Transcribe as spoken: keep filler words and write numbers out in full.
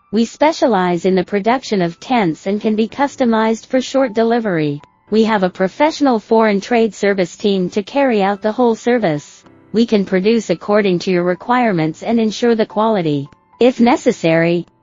We specialize in the production of tents and can be customized for short delivery. We have a professional foreign trade service team to carry out the whole service. We can produce according to your requirements and ensure the quality. If necessary,